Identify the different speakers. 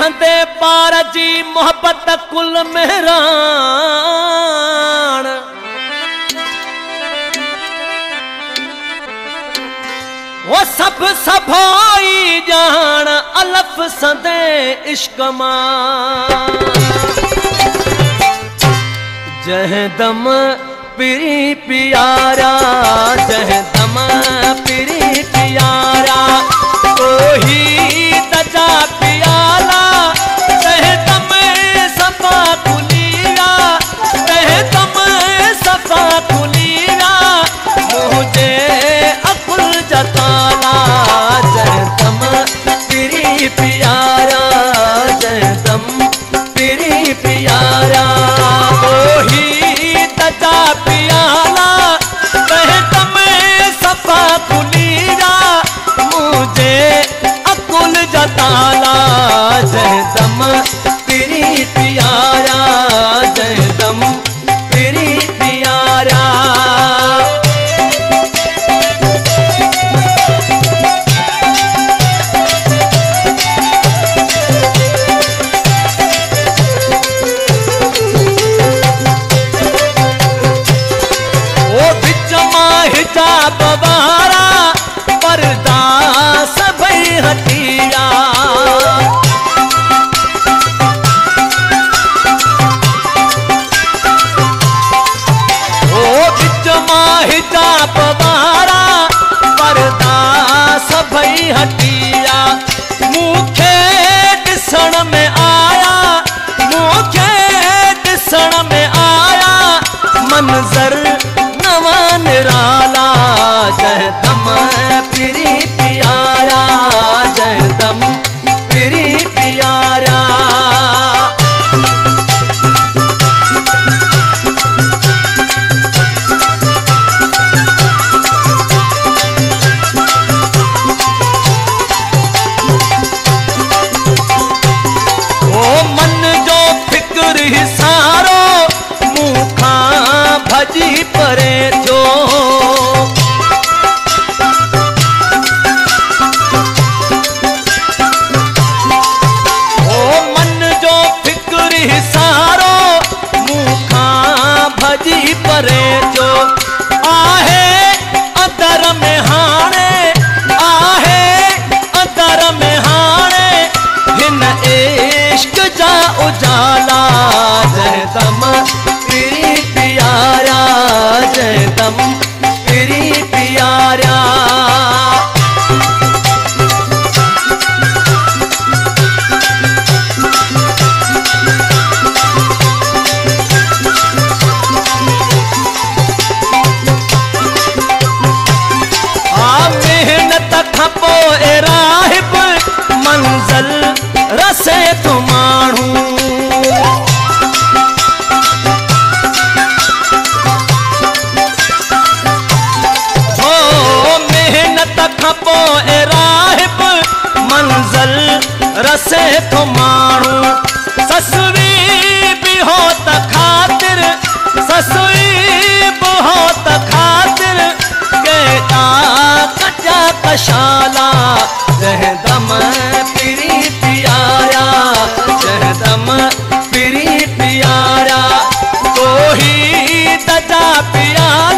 Speaker 1: संदे पार जी मोहब्बत कुल मेहरान वो सब सभाई जान अलफ संदे इश्क मां जह दम पिरी प्यारा जह दम पिरी प्यारा कोही तजा प्याला जह दम सफा कुलीरा जह दम सफा कुलीरा मुझे अकुल जताला जह दम पिरी प्यारा जह दम पिरी प्यारा कोही तजा प्याला जह दम सफा कुलीरा मुझे अकुल जताला जह दम तेरी प्यारा जह दम तेरी प्यारा ओ बिच मां हिजाब वारा पर्दा सभई हटिया ओ बिच मां हिजाब वारा पर्दा सभई हटिया मूंखे ॾिसण में आया मूंखे ॾिसण में आया मंज़र नवा निराला जह दम पिरी प्यारा जह दम पिरी प्यारा ओ मन जो फिक्र ही सारो मुखा भजी परे जो भजी परे जो आहे अदर में हाणे आहे अदर में हाणे हिन इश्क जा उजाला जह दम तेरी प्यारा जह दम तेरी प्यारा खपो ए राहिब मंज़िल रसे तो माण्हू हो मेहनत खपो ए राहिब मंज़िल रसे तो माण्हू ससुरी भी हो त ख़ातिर ससुरी भी हो त ख़ातिर केॾा कचा कशाला जह दम पिरी प्यारा जह दम पिरी प्यारा कोही तजा प्यारा